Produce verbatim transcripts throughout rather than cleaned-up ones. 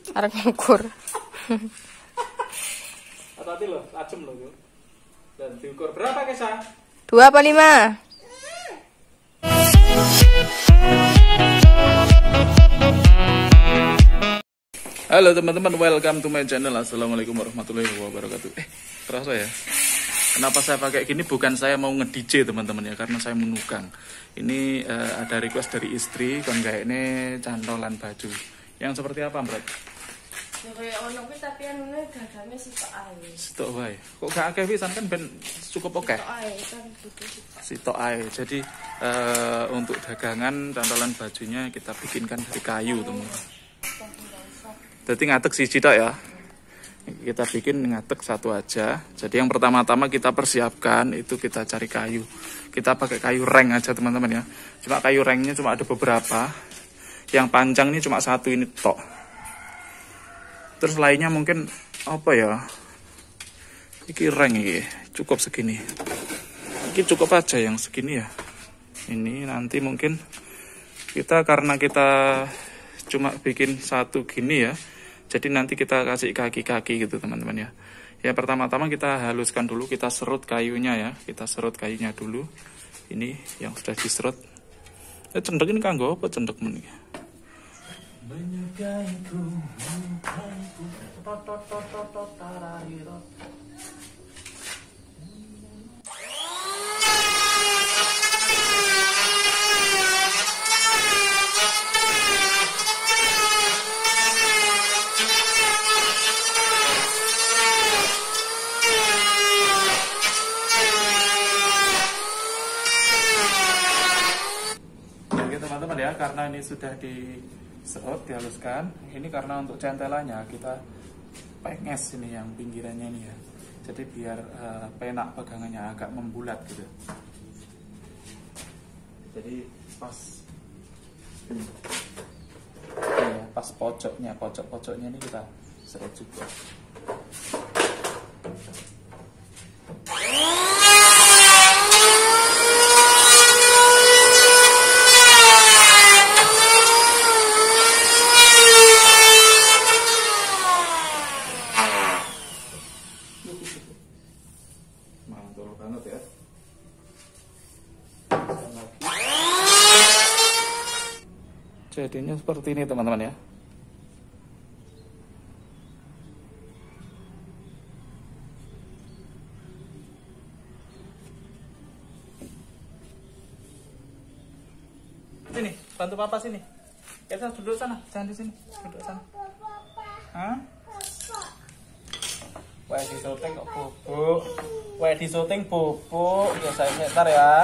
Arek ngukur. Hati-hati loh, tajam loh tuh. Dan diukur berapa Kesa? Dua apa lima? Halo teman-teman, welcome to my channel. Assalamualaikum warahmatullahi wabarakatuh. Eh, terasa ya? Kenapa saya pakai gini? Bukan saya mau nge-D J teman-teman ya, karena saya menukang. Ini uh, ada request dari istri, kan kayak ini cantolan baju. Yang seperti apa, Mbak? Ya kayak ono kuwi tapi anune gagange sitok ae. Sitok wae. Kok gak akeh pisan kan ben cukup oke. Sitok ae kan butuh sitok. Sitok ae. Jadi uh, untuk dagangan cantolan bajunya kita bikinkan dari kayu, teman-teman. Jadi ngatek siji tok ya. Kita bikin ngatek satu aja. Jadi yang pertama-tama kita persiapkan itu kita cari kayu. Kita pakai kayu reng aja teman-teman ya. Cuma kayu rengnya cuma ada beberapa. Yang panjang ini cuma satu ini tok. Terus lainnya mungkin apa ya? Iki reng ini cukup segini. Iki cukup aja yang segini ya. Ini nanti mungkin kita karena kita cuma bikin satu gini ya. Jadi nanti kita kasih kaki-kaki gitu teman-teman ya. Ya pertama-tama kita haluskan dulu, kita serut kayunya ya. Kita serut kayunya dulu. Ini yang sudah diserut. Eh cendek ini kanggo apa cendek men iki? Menyukaiku, menyukaiku. Teman-teman ya, karena ini sudah diserut, dihaluskan. Ini karena untuk centelannya kita penges ini yang pinggirannya ini ya. Jadi biar uh, penak pegangannya agak membulat gitu. Jadi pas ini, ya, pas pojoknya, pojok-pojoknya ini kita serut juga. Mantul banget ya. Jadinya seperti ini teman-teman ya. Sini, bantu papa sini. Kita duduk sana, jangan di sini. Duduk sana. Hah? Wah di syuting kok bubuk. Wah di syuting bubuk. Ya saya sebentar ya.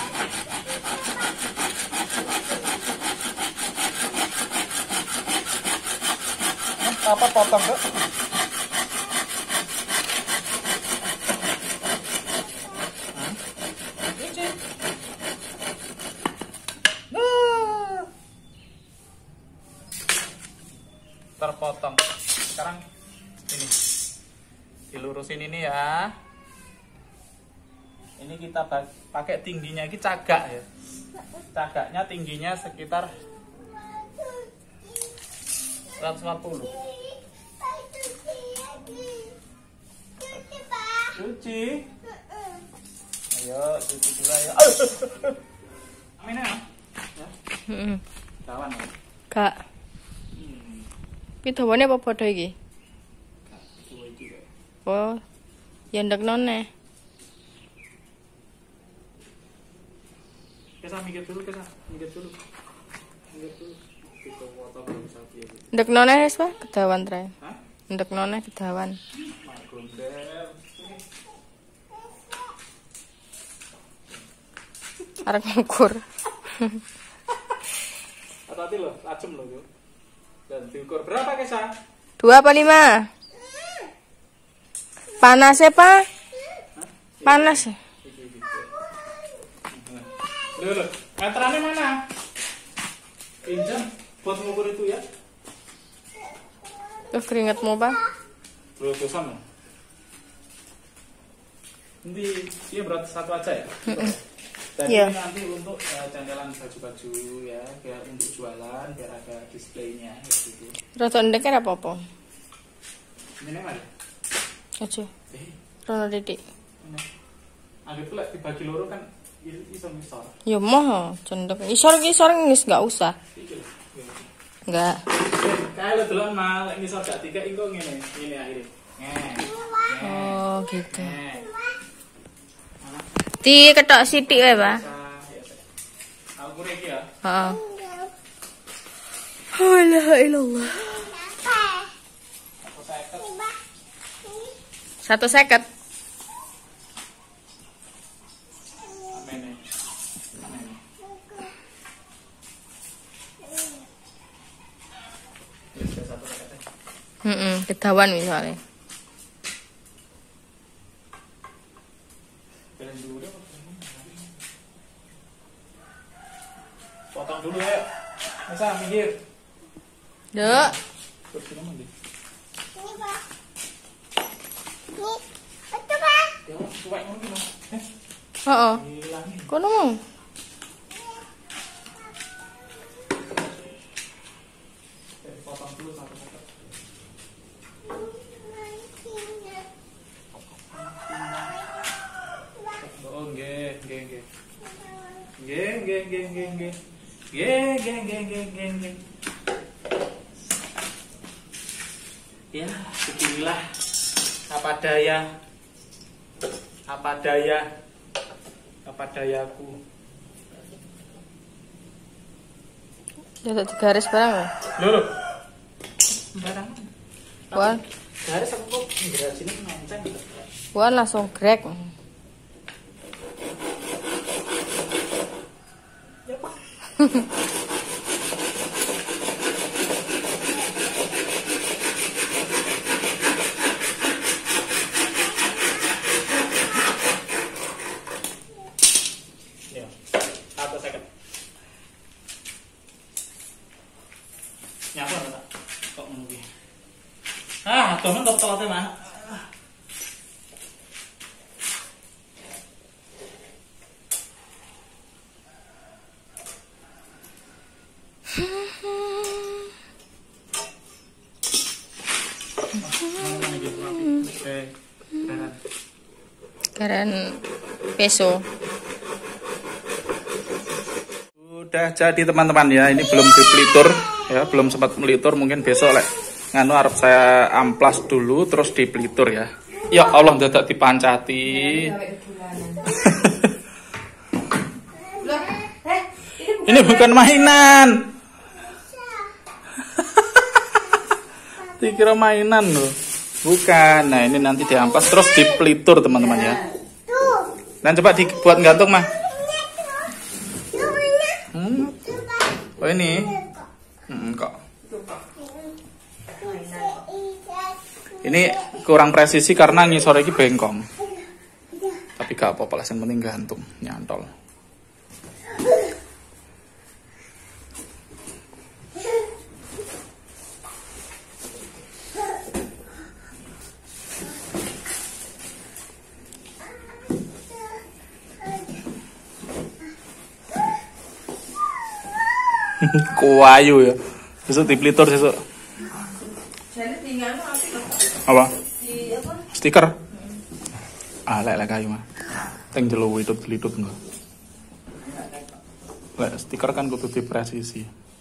Apa potong kok? Terpotong. Sekarang ini dilurusin ini ya. Ini kita pakai tingginya ini cagak ya. Cagaknya tingginya sekitar seratus lima puluh. Cuci. Ayo cuci dulu ayo. Amin ya. Heeh. Kawan ya. Kak. Iki dawane apa padha iki? Oh. Ya ndekno neh. Kesa mikir dulu, Kesa. Mikir dulu. Mikir dulu. Kita foto belum sapi. Ndekno neh wis wae kedawan trae. Hah? Ndekno neh kedawan. Magondel. Arek ngukur. Hati-hati loh, tajam loh tuh. Dan diukur berapa Kesa? Dua apa lima? Panas ya Pak? Panas. Loh, loh. Meterannya mana? Pinjam buat mengukur itu ya. Tuh keringetmu Pak. Loh, bosan loh. Nanti iya berat satu aja ya? Tadi Iya. nanti untuk uh, candalan baju-baju ya, biar untuk jualan, biar ada displaynya gitu. Rata ndek kan apa-apa. Ini mana? Aja. Eh, Rono didik. ini. Anggap pula dibagi loro kan iso misor. Ya moh, cendek. Isor ki isor ngis enggak usah. Iki lho. Enggak. Kalau delon mal ngisor gak tiga engko ngene, ngene akhirnya. Ngene. Oh, gitu. Ngene. Di ketok sithik wae, Pak. Aku iki ya. Heeh. La ilaha illallah. Satu seket. Amene. Amene. Wis satu seket. Heeh, kedawan misalnya. Jalan dulu deh. Potong dulu ayo. Masa minggir. Dek. Terus kita manggil. Ya, cuek ngono ki, Mas. Eh, Heeh. hilang nih. Kono mau. Eh, potong dulu satu seket. Oh, nggih, nggih, nggih. Nggih, nggih, nggih, nggih, nggih. Nggih, nggih, nggih, nggih, nggih, nggih. Ya, beginilah apa daya, apa daya, apa dayaku. Ya tak digaris barang ya. Loh, loh. Sembarangan. Wan, Garis aku kok nggak sini menceng. wan langsung grek. Ya, satu second. Nyapa nggak tak? Kok menunggu? Ah, temen dokter mah. Oke, kanan. Garan peso. Udah jadi teman-teman ya, ini belum dipelitur ya, belum sempat melitur, mungkin besok lek nganu arep saya amplas dulu terus dipelitur ya. Ya Allah dadak dipancati. Ini bukan mainan. Dikira mainan loh. Bukan. Nah, ini nanti diamplas terus dipelitur teman-teman ya. Dan coba dibuat gantung mah. Hmm. Oh ini. Hmm, kok. Ini kurang presisi karena ngisor iki bengkong. Tapi gak apa-apa lah, yang penting gantung, nyantol. Kuayu ya. Besok dipelitur besok. Jadi tinggal Apa? di apa? Stiker. Ah, lek lek kayu mah. Teng jelo widut-widut enggak. Lek stiker kan kudu dipresisi.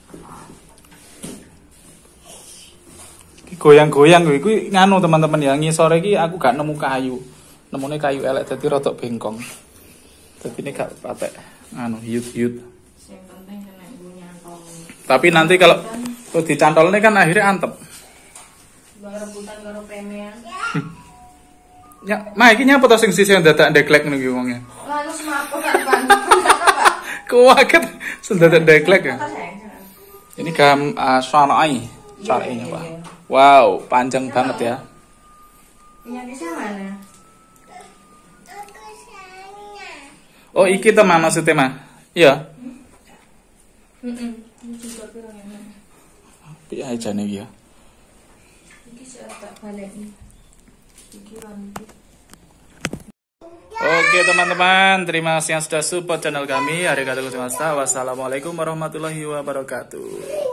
Iki goyang-goyang kuwi nganu teman-teman ya, ngisor iki aku gak nemu kayu. Nemune kayu elek dadi rodok bengkong. Dadi ini gak patek nganu hiut-hiut. Yang penting kena punya tong. Tapi nanti kalau tuh dicantol ini kan akhirnya antep. Bang rebutan karo premean. Ya, mah iki nyapa to sing sisi dadak ndeklek ngono ki wonge. Lalu semaput kan Pak. Kuwaget sing dadak ndeklek ya. Apa sayang? Ini gam uh, syar'i, syar'inya Pak. Wow, panjang banget ya. Penyakitnya mana? Oh, iki to Mah maksudnya mah. Iya. Heeh. Ini juga pirang ya. Piye aja nih ya. Iki saya tak balik nih. Iki rambut. Oke teman-teman, terima kasih yang sudah support channel kami. Arigatou gozaimasu. Wassalamualaikum warahmatullahi wabarakatuh.